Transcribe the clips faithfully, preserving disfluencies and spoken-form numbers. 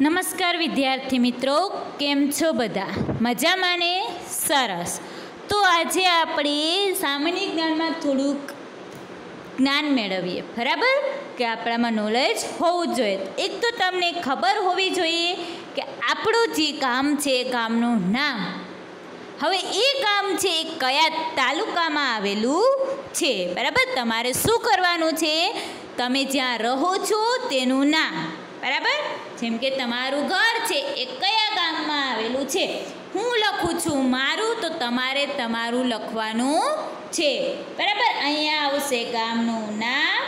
નમસ્કાર વિદ્યાર્થી મિત્રો, કેમ છો બધા? મજામાં ને? સરસ. તો આજે આપણે સામાન્ય જ્ઞાનમાં થોડુંક જ્ઞાન મેળવીએ, બરાબર? કે આપણામાં નોલેજ હોવું જોઈએ. એક તો તમને ખબર હોવી જોઈએ કે આપણું જે ગામ છે ગામનું નામ, હવે એ ગામ છે એ કયા તાલુકામાં આવેલું છે, બરાબર? તમારે શું કરવાનું છે? તમે જ્યાં રહો છો તેનું નામ, બરાબર? જેમ કે તમારું ઘર છે એ કયા ગામમાં આવેલું છે. હું લખું છું મારું, તો તમારે તમારું લખવાનું છે, બરાબર? અહીંયા આવશે ગામનું નામ,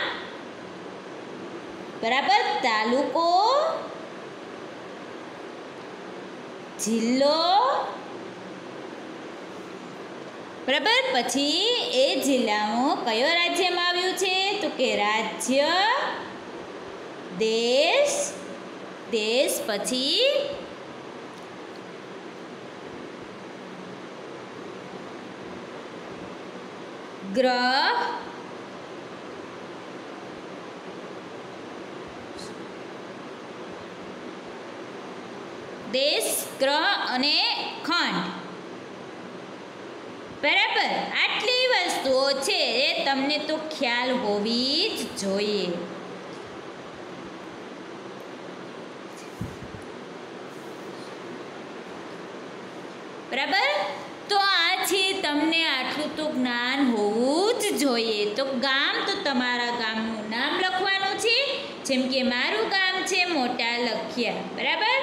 બરાબર? તાલુકો, જિલ્લો, બરાબર? પછી એ જિલ્લામાં કયો રાજ્યમાં આવ્યું છે? તો કે રાજ્ય, દેશ, દેશ પછી ગ્રહ, દેશ, ગ્રહ અને ખંડ, બરાબર? આટલી વસ્તુઓ છે એ તમને તો ખ્યાલ હોવી જ જોઈએ. બરાબર? તો આ છે તમને આટલું તો જ્ઞાન હોવું જ જોઈએ. તો ગામ, તો તમારા ગામનું નામ લખવાનું છે. જેમ કે મારું ગામ છે મોટા લખિયા, બરાબર?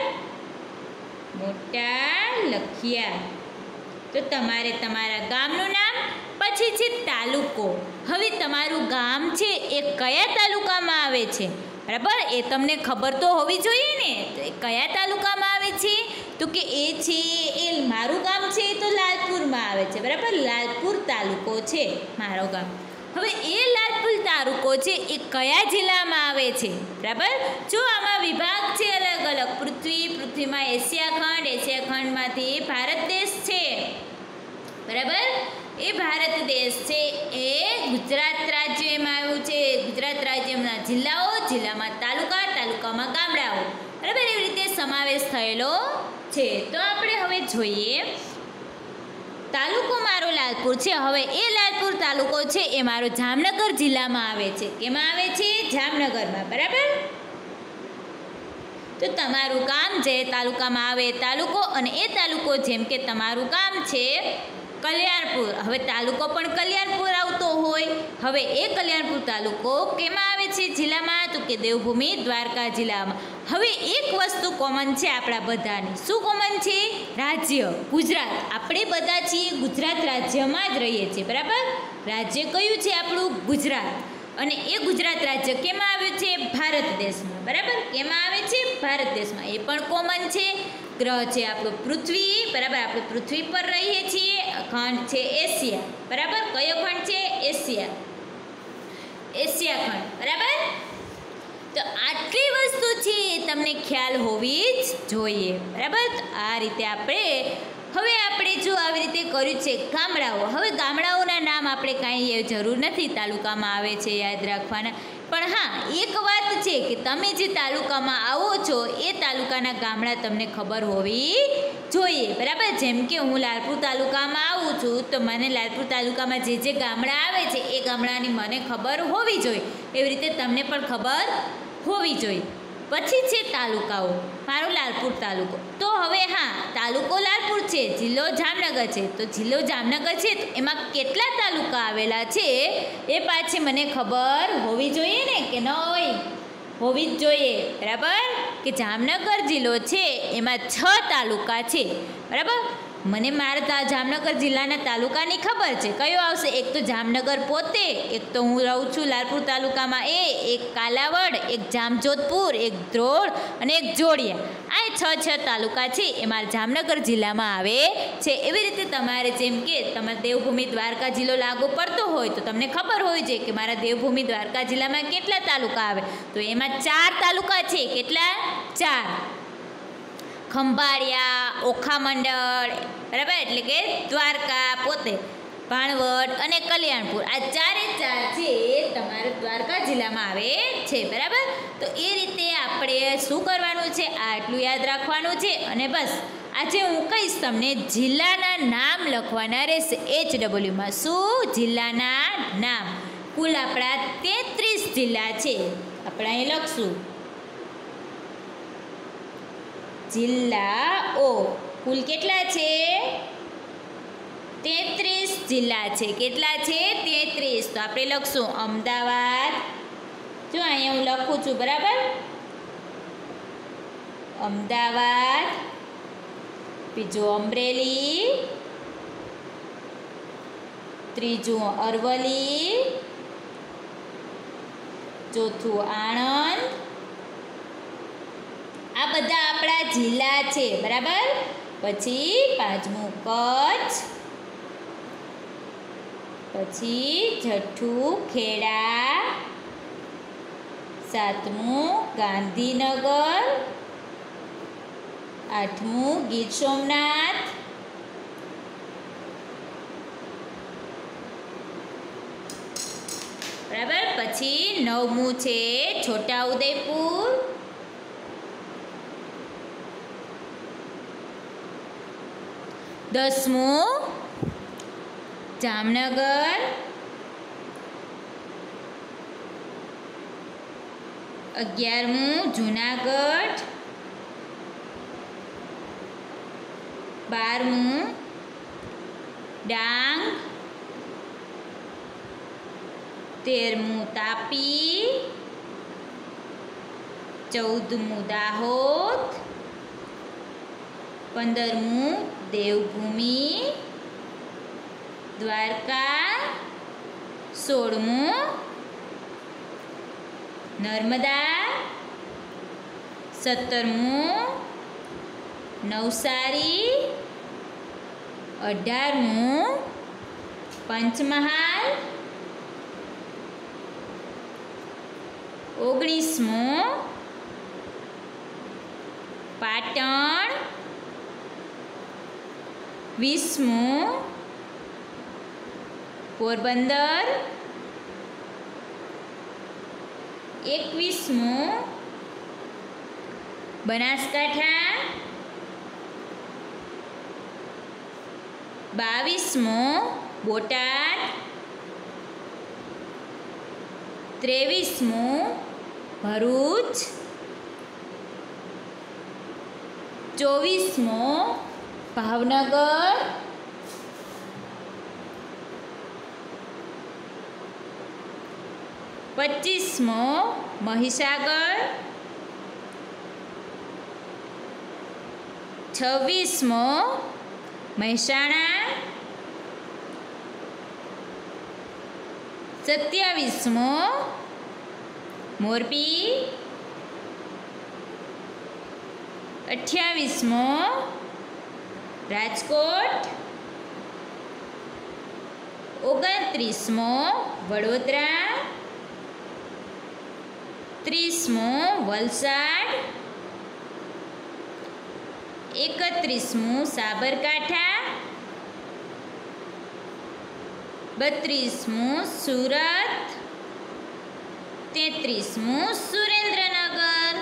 મોટા લખિયા. તો તમારે તમારા ગામનું નામ, પછી છે તાલુકો. હવે તમારું ગામ છે એ કયા તાલુકામાં આવે છે, બરાબર? એ તમને ખબર તો હોવી જોઈએ ને. તો એ કયા તાલુકામાં આવે છે? તો કે એ છે એ મારું ગામ છે તો લાલપુરમાં આવે છે, બરાબર? લાલપુર તાલુકો છે મારું ગામ. હવે એ લાલપુર તાલુકો છે એ કયા જિલ્લામાં આવે છે, બરાબર? જો આમાં વિભાગ છે અલગ અલગ. પૃથ્વી, પૃથ્વીમાં એશિયા ખંડ, એશિયા ખંડમાંથી ભારત દેશ છે, બરાબર? એ ભારત દેશ છે એ ગુજરાત રાજ્ય એમાં આવ્યું છે. ગુજરાત રાજ્યના જિલ્લાઓ, જિલ્લામાં તાલુકા, તાલુકામાં ગામડાઓ, બરાબર? એવી રીતે સમાવેશ થયેલો છે. તો આપણે હવે જોઈએ, તાલુકો મારો લાલપુર છે. હવે એ લાલપુર તાલુકો છે એ મારો જામનગર જિલ્લામાં આવે છે. કેમાં આવે છે? જામનગરમાં, બરાબર? તો તમારું ગામ જે તાલુકામાં આવે તાલુકો, અને એ તાલુકો જેમ કે તમારું ગામ છે કલ્યાણપુર. હવે તાલુકો પણ કલ્યાણપુર આવતો હોય. હવે એ કલ્યાણપુર તાલુકો કેમાં આવે છે જિલ્લામાં? તો કે દેવભૂમિ દ્વારકા જિલ્લામાં. હવે એક વસ્તુ કોમન છે આપણા બધાની. શું કોમન છે? રાજ્ય, ગુજરાત. આપણે બધા છીએ ગુજરાત રાજ્યમાં જ રહીએ છીએ, બરાબર? રાજ્ય કયું છે આપણું? ગુજરાત. અને એ ગુજરાત રાજ્ય કેમાં આવ્યું છે? ભારત દેશમાં, બરાબર? કેમાં આવે છે? ભારત દેશમાં. એ પણ કોમન છે. ગ્રહ છે આપણું પૃથ્વી, બરાબર? આપણે પૃથ્વી પર રહીએ છીએ. ખંડ છે એશિયા, બરાબર? કયો ખંડ છે? એશિયા, એશિયા ખંડ, બરાબર? તો આટલી વસ્તુ છે એ તમને ખ્યાલ હોવી જ જોઈએ, બરાબર? તો આ રીતે આપણે હવે આપણે જો આવી રીતે કર્યું છે ગામડાઓ. હવે ગામડાઓના નામ આપણે કાંઈ જરૂર નથી, તાલુકામાં આવે છે યાદ રાખવાના. પણ હા, એક વાત છે કે તમે જે તાલુકામાં આવો છો એ તાલુકાના ગામડા તમને ખબર હોવી જોઈએ, બરાબર? જેમ કે હું લાલપુર તાલુકામાં આવું છું, તો મને લાલપુર તાલુકામાં જે જે ગામડા આવે છે એ ગામડાની મને ખબર હોવી જોઈએ. એવી રીતે તમને પણ ખબર હોવી જોઈએ. પછી છે તાલુકાઓ. મારો લાલપુર તાલુકો. તો હવે હા, તાલુકો લાલપુર છે, જિલ્લો જામનગર છે. તો જિલ્લો જામનગર છે તો એમાં કેટલા તાલુકા આવેલા છે એ પાછી મને ખબર હોવી જોઈએ ને, કે ન હોય? હોવી જ જોઈએ, બરાબર? કે જામનગર જિલ્લો છે એમાં છ તાલુકા છે, બરાબર? મને મારા જામનગર જિલ્લાના તાલુકાની ખબર છે. કયો આવશે? એક તો જામનગર પોતે, એક તો હું રહું છું લાલપુર તાલુકામાં એ, એક કાલાવડ, એક જામજોધપુર, એક ધ્રોળ અને એક જોડિયા. આ છ છ તાલુકા છે એ મારા જામનગર જિલ્લામાં આવે છે. એવી રીતે તમારે જેમ કે તમારે દેવભૂમિ દ્વારકા જિલ્લો લાગુ પડતો હોય તો તમને ખબર હોય છે કે મારા દેવભૂમિ દ્વારકા જિલ્લામાં કેટલા તાલુકા આવે. તો એમાં ચાર તાલુકા છે. કેટલા? ચાર. ખંભાળિયા, ઓખા મંડળ, બરાબર? એટલે કે દ્વારકા પોતે, ભાણવડ અને કલ્યાણપુર આ ચારે ચાર છે એ તમારા દ્વારકા જિલ્લામાં આવે છે, બરાબર. તો એ રીતે આપણે શું કરવાનું છે, આટલું યાદ રાખવાનું છે. અને બસ આજે હું કહીશ તમને જિલ્લાના નામ લખવાના રહેશે એચ ડબલ્યુમાં. શું? જિલ્લાના નામ. કુલ આપણા તેત્રીસ જિલ્લા છે. આપણે અહીં લખશું જિલ્લાઓ. કુલ કેટલા છે? તેત્રીસ જિલ્લા છે. કેટલા છે? તેત્રીસ. તો આપણે લખશું અમદાવાદ. જો અહીંયા હું લખું છું, બરાબર. અમદાવાદ. બીજું અમરેલી. ત્રીજું અરવલ્લી. ચોથું આણંદ. આ બધા આપણા જિલ્લા છે, બરાબર. પછી પાંચમું કચ્છ. પછી છઠ્ઠું ખેડા. સાતમું ગાંધીનગર. આઠમું ગીર સોમનાથ. બરાબર. પછી નવમું છે છોટાઉદેપુર. દસમું જામનગર. અગિયારમું જુનાગઢ. બારમું ડાંગ. તેરમું તાપી. ચૌદમું દાહોદ. પંદરમું દેવભૂમિ દ્વારકા. સોળમું નર્મદા. સત્તરમું નવસારી. અઢારમું પંચમહાલ. ઓગણીસમું પાટણ. વીસમું પોરબંદર. એકવીસમું બનાસકાંઠા. બાવીસમું બોટાદ. ત્રેવીસમું ભરૂચ. ચોવીસમું ભાવનગર. પચીસમો મહીસાગર. છવ્વીસમો મહેસાણા. સત્યાવીસમો મોરબી. અઠ્યાવીસમો રાજકોટ. ઓગણત્રીસમો વડોદરા. ત્રીસમો વલસાડ. એકત્રીસમું સાબરકાંઠા. બત્રીસમું સુરત. તેત્રીસમું સુરેન્દ્રનગર.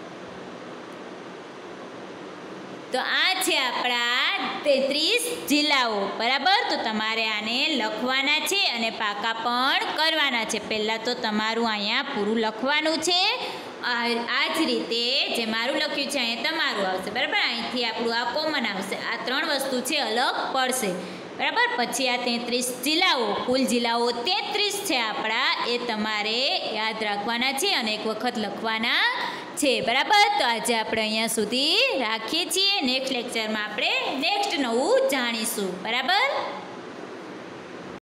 તો આ છે આપણા તેત્રીસ જિલ્લાઓ, બરાબર. તો તમારે આને લખવાના છે અને પાકા પણ કરવાના છે. પહેલાં તો તમારું અહીંયા પૂરું લખવાનું છે. આ જ રીતે જે મારું લખ્યું છે અહીંયા તમારું આવશે, બરાબર. અહીંથી આપણું આ કોમન આવશે. આ ત્રણ વસ્તુ છે અલગ પડશે, બરાબર. પછી આ તેત્રીસ જિલ્લાઓ, કુલ જિલ્લાઓ તેત્રીસ છે આપણા, એ તમારે યાદ રાખવાના છે અને એક વખત લખવાના છે, બરાબર. તો આજે આપણે અહીંયા સુધી રાખીએ છીએ. નેક્સ્ટ લેક્ચરમાં આપણે નેક્સ્ટ નવું જાણીશું, બરાબર.